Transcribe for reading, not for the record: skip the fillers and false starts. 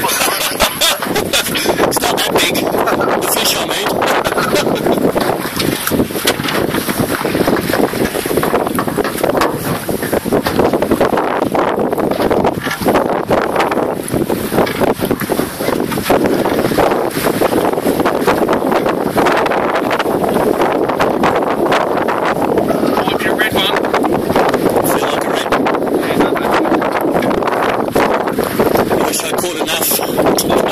It's not that big. The fish, I mean. Might be a red one. Feel like a red. I wish I caught enough.